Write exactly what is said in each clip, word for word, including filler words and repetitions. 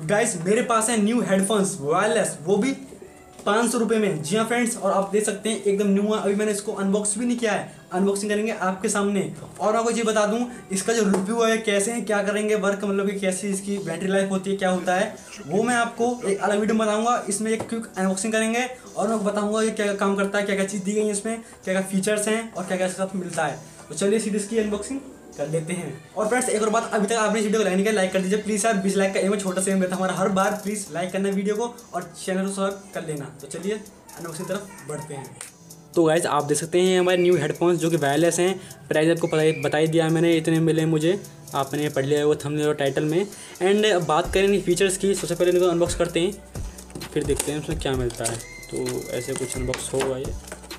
Guys मेरे पास है new headphones wireless, वो भी पाँच सौ रुपये में। जी हाँ फ्रेंड्स, और आप देख सकते हैं एकदम न्यू है। अभी मैंने इसको अनबॉक्स भी नहीं किया है, अनबॉक्सिंग करेंगे आपके सामने। और मैं आपको ये बता दूं, इसका जो रिव्यू है कैसे है, क्या करेंगे वर्क, मतलब कि कैसी इसकी बैटरी लाइफ होती है, क्या होता है, वो मैं आपको एक अलग वीडियो में बताऊंगा। इसमें एक क्विक अनबॉक्सिंग करेंगे और मैं बताऊंगा ये क्या क्या काम करता है, क्या क्या चीज़ दी गई है इसमें, क्या क्या फीचर्स हैं और क्या क्या साथ मिलता है। तो चलिए सीधे इसकी अनबॉक्सिंग कर लेते हैं। और फ्रेंड्स एक और बात, अभी तक आपने इस वीडियो को लाइक नहीं किया, लाइक कर दीजिए प्लीज़ यार। बीस लाइक का एम छोटा सा एम रहता है हमारा हर बार। प्लीज़ लाइक करना वीडियो को और चैनल को सब्सक्राइब कर लेना। तो चलिए अनबॉक्सिंग तरफ बढ़ते हैं। तो गाइज आप देख सकते हैं हमारे न्यू हेडफोन्स जो कि वायरलेस हैं। प्राइस आपको बता ही दिया है मैंने, इतने मिले मुझे, आपने पढ़ लिया है वो थंबनेल और टाइटल में। एंड अब बात करें फीचर्स की, सबसे पहले इनको अनबॉक्स करते हैं, फिर देखते हैं उसमें क्या मिलता है। तो ऐसे कुछ अनबॉक्स होगा ये।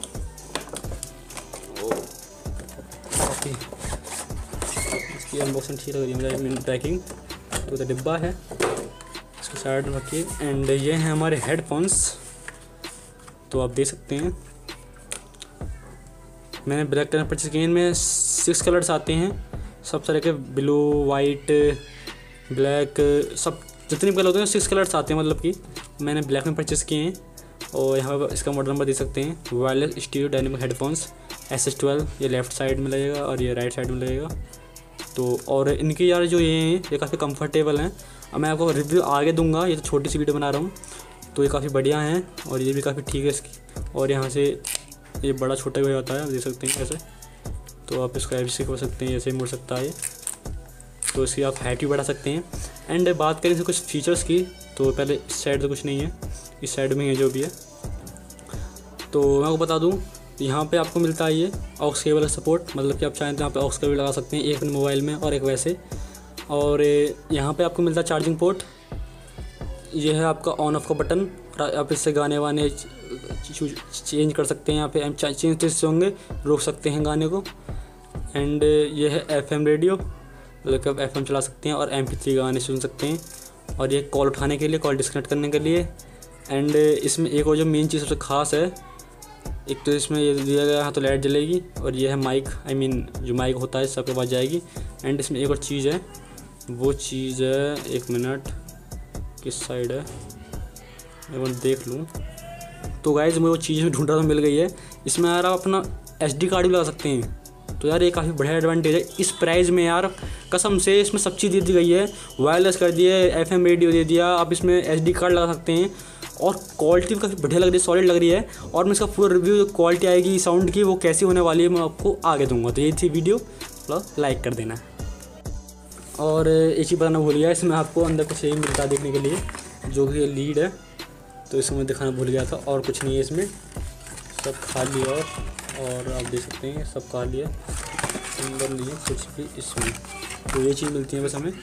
इसकी अनबॉक्सिंग ठीक लग रही है मुझे, पैकिंग तो तो डिब्बा है, इसको साइड में रखिए। एंड ये हैं हमारे हेडफोन्स, तो आप देख सकते हैं मैंने ब्लैक कलर परचेज किए। इनमें सिक्स कलर्स आते हैं, सब तरह के, ब्लू, वाइट, ब्लैक, सब जितने भी कलर होते हैं सिक्स कलर्स आते हैं, मतलब कि मैंने ब्लैक में परचेज़ किए हैं। और यहाँ पर इसका मॉडल नंबर देख सकते हैं, wireless stereo dynamic headphones S S twelve. ये लेफ़्ट साइड में लगेगा और ये राइट साइड में लगेगा। तो और इनके यार जो ये हैं ये काफ़ी कंफर्टेबल हैं। अब मैं आपको रिव्यू आगे दूंगा, ये तो छोटी सी वीडियो बना रहा हूँ। तो ये काफ़ी बढ़िया हैं और ये भी काफ़ी ठीक है इसकी। और यहाँ से ये बड़ा छोटा भी हो जाता है, आप देख सकते हैं ऐसे। तो आप इसको ऐसे कर सकते हैं, ऐसे मुड़ सकता है ये। तो इसकी आप हाइट भी बढ़ा सकते हैं। एंड बात करें इसके कुछ फीचर्स की, तो पहले इस साइड तो कुछ नहीं है, इस साइड में है जो भी है। तो मैं आपको बता दूँ, यहाँ पे आपको मिलता है ये ऑक्स केबल सपोर्ट, मतलब कि आप चाहें तो यहाँ पे ऑक्स केबल लगा सकते हैं, एक अपने मोबाइल में और एक वैसे। और यहाँ पे आपको मिलता है चार्जिंग पोर्ट। ये है आपका ऑन ऑफ का बटन, आप इससे गाने वाने चेंज कर सकते हैं। यहाँ पे चेंज तो इससे होंगे, रोक सकते हैं गाने को। एंड ये है एफएम रेडियो, मतलब कि आप एफएम चला सकते हैं और एम पी थ्री गाने सुन सकते हैं। और ये कॉल उठाने के लिए, कॉल डिस्कनेक्ट करने के लिए। एंड इसमें एक और जो मेन चीज़ सबसे ख़ास है, एक तो इसमें ये दिया गया है तो लाइट जलेगी, और ये है माइक, आई मीन जो माइक होता है सबके पास जाएगी। एंड इसमें एक और चीज़ है, वो चीज़ है, एक मिनट, किस साइड है मैं वो देख लूँ। तो गाइज मुझे वो चीज़ ढूंढ रहा था, मिल गई है। इसमें यार आप अपना एस डी कार्ड भी लगा सकते हैं। तो यार ये काफ़ी बढ़िया एडवांटेज है इस प्राइस में यार, कसम से। इसमें सब चीज़ दे दी गई है, वायरलेस कर दिया है, एफ एम रेडियो दे दिया, आप इसमें एस डी कार्ड लगा सकते हैं। और क्वालिटी भी काफ़ी बढ़िया लग रही है, सॉलिड लग रही है। और मैं इसका पूरा रिव्यू, क्वालिटी आएगी साउंड की, वो कैसी होने वाली है, मैं आपको आगे दूंगा। तो ये थी वीडियो, लाइक कर देना। और एक चीज़ बताना भूल गया, इसमें आपको अंदर कुछ यही मिलता है देखने के लिए, जो कि लीड है, तो इसमें मैं दिखाना भूल गया था। और कुछ नहीं है इसमें, सब खाली है। और आप देख सकते हैं सब खाली है, अंदर नहीं है कुछ भी इसमें। तो ये चीज़ मिलती है बस हमें,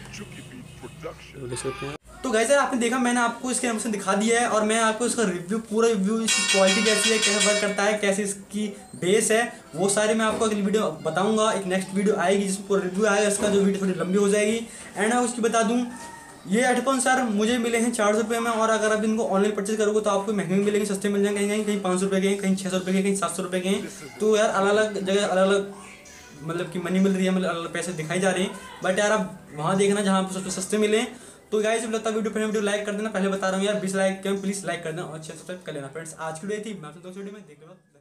तो देख सकते हैं। तो गाइस यार आपने देखा, मैंने आपको इसके अनबॉक्सिंग दिखा दिया है और मैं आपको इसका रिव्यू, पूरा रिव्यू, इसकी क्वालिटी कैसी है, कैसे वर्क करता है, कैसे इसकी बेस है, वो सारे मैं आपको अगली वीडियो बताऊंगा। एक नेक्स्ट वीडियो आएगी जिसमें पूरा रिव्यू आएगा इसका, जो वीडियो थोड़ी लंबी हो जाएगी। एंड मैं उसकी बता दूँ, ये हेडफोन सर मुझे मिले हैं चार सौ रुपये में। और अगर आप इनको ऑनलाइन परचेज करोगे तो आपको महंगे मिलेंगे, सस्ते मिल जाएंगे, कहीं कहीं पाँच सौ रुपये के हैं, कहीं छः सौ रुपये के, कहीं सात सौ रुपये के हैं। तो यार अलग अलग जगह अलग अलग मतलब कि मनी मिल रही है, मतलब अलग अलग पैसे दिखाई जा रहे हैं। बट यार आप वहाँ देखना जहाँ पर सबसे सस्ते मिले। तो गाइस जब लगता है वीडियो, वीडियो लाइक कर देना, पहले बता रहा हूँ यार, बीस लाइक प्लीज़ लाइक कर देना और अच्छे सब्सक्राइब कर लेना। फ्रेंड्स आज की वीडियो थी, मैं आपसे दोस्त वीडियो में देख लो।